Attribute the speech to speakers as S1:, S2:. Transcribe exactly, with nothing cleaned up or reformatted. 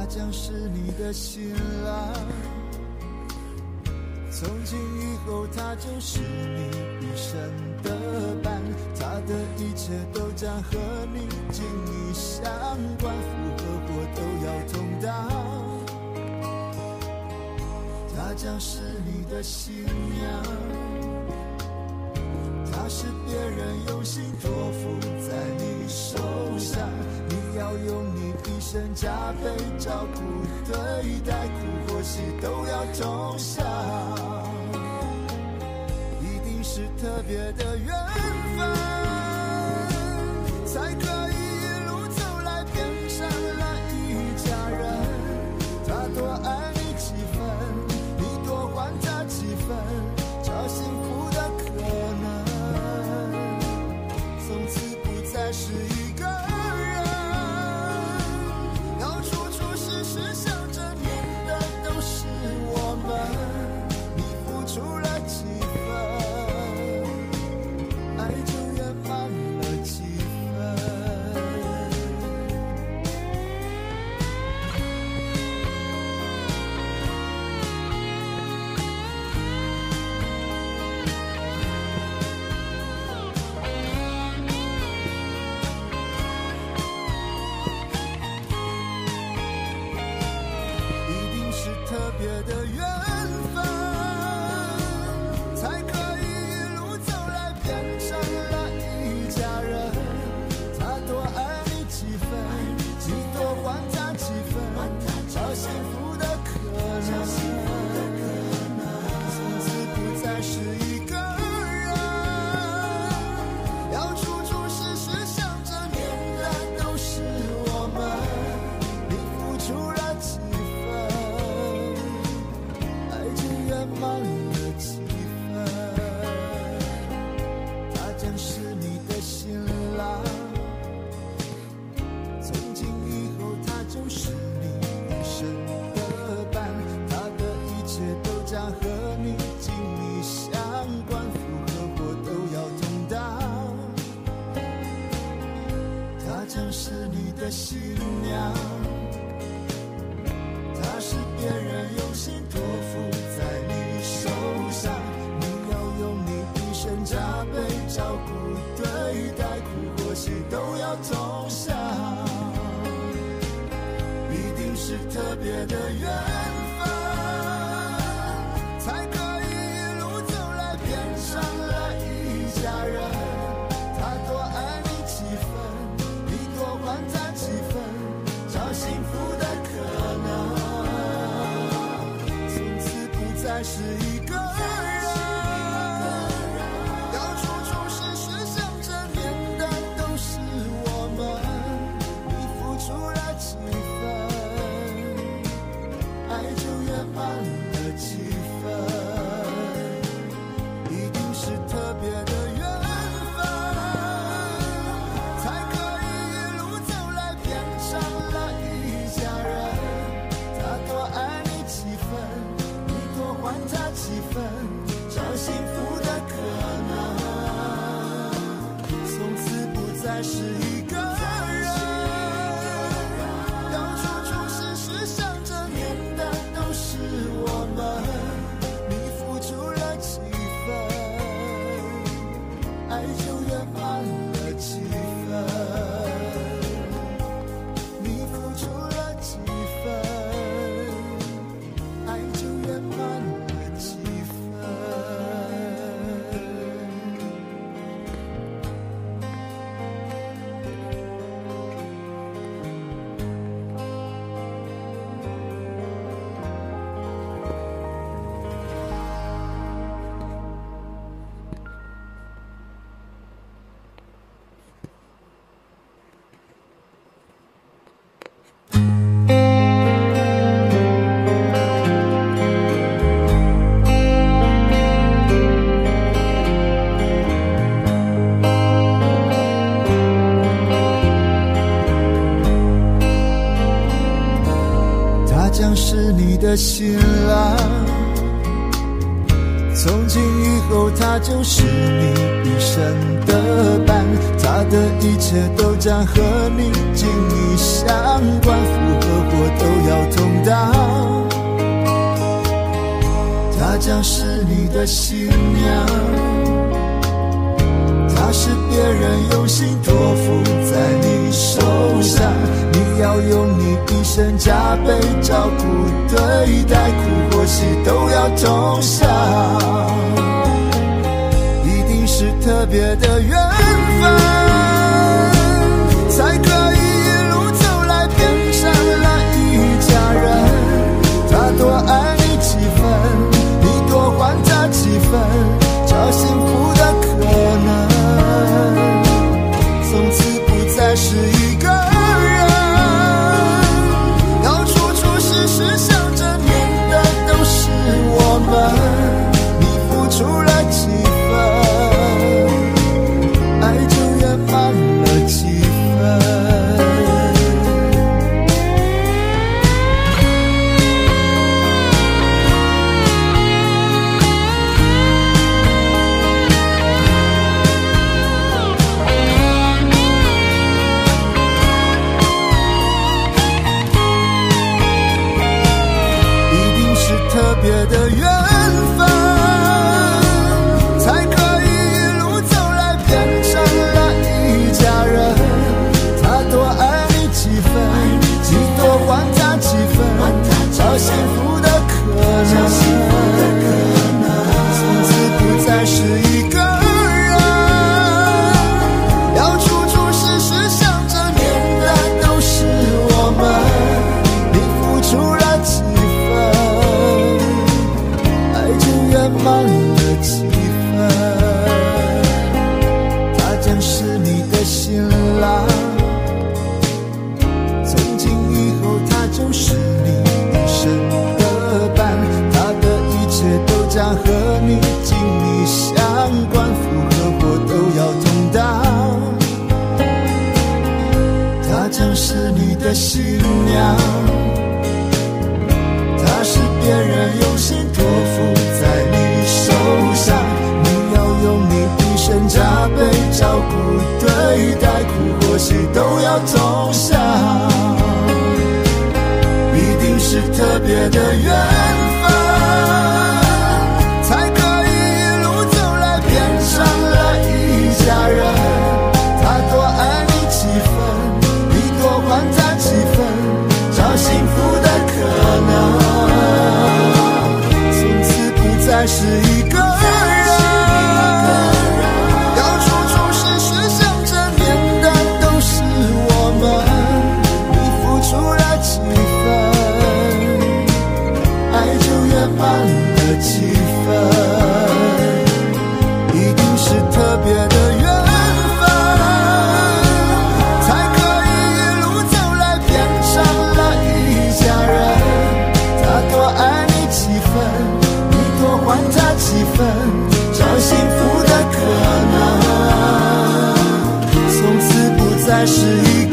S1: 他将是你的新郎，从今以后他就是你一生的伴，他的一切都将和你紧密相关，福和祸都要同当。他将是你的新娘，他是别人用心托付在你手上，你要用你一生加倍照顾对待，苦或喜都要同享，一定是特别的缘分，才可以一路走来变成了一家人。他多爱你几分，你多还他几分，找幸福的可能，从此不再是一个人，要处处时时想着念的都是我们，你付出了几分，爱就圆满了几分。特别的缘分，才可以一路走来变成了一家人。他多爱你几分，你多还他几分，找幸福的可能，从此不再是一个人，要处处时时想着念的都是我们，你付出了几满了几分，他将是你的新郎，从今以后他就是你一生的伴，他的一切都将和你紧密相关，福和祸都要同当，他将是你的新娘，他是别人用心托付在你手上，你要用你一生加倍照顾对待，苦或喜都要同享，一定是特别的缘分，才可以一路走来变成了一家人。他多爱你几分，你多还他几分，找幸福的可能，再是一个人，要处处时时想着念的都是我们，你付出了几分，爱就圆满了几分，一定是特别的缘分，才可以一路走来变成了一家人。他多爱你几分，还他几分，找幸福的可能，从此不再是一个人，要处处时时想着念的都是我们，你付出了几分，爱就圆满了几分，你付出了几分，爱就圆满了。将是你的新郎，从今以后他就是你一生的伴，他的一切都将和你紧密相关，福和祸都要的新娘，她是别人用心托付在你手上，你要用你一生加倍照顾对待，苦或喜都要同享，一定是特别的缘分，才可以一路走来变成了一家人。他多爱你几分，你多还他几分，找幸福的可能，从此不再是一个人，要处处时时想着念的都是我们，你付出了几分，爱就圆满了几分。特别的缘分，才可以一路走来变成了一家人。他多爱你几分，你多还他几分，找幸福的可能，从此不再是一个人，要处处时时想着念的都是我们，你付出了几圆满了几分，他将是你的新郎，从今以后他就是你一生的伴，他的一切都将和你紧密相关，福和祸都要同当，他将是你的新娘，他是别人用心托付在你手上，你要用你一生加倍照顾对待，苦或喜都要同享，一定是特别的缘分，才可以一路走来变成了一家人。他多爱你几分，你多还他几分，找幸福的可能，再是一个人，要处处时时想着念的都是我们，你付出了几分，爱就圆满了几分，一定是特别的缘分，才可以一路走来变成了一家人。他多爱你几分，多还他几分，找幸福的可能，从此不再是一个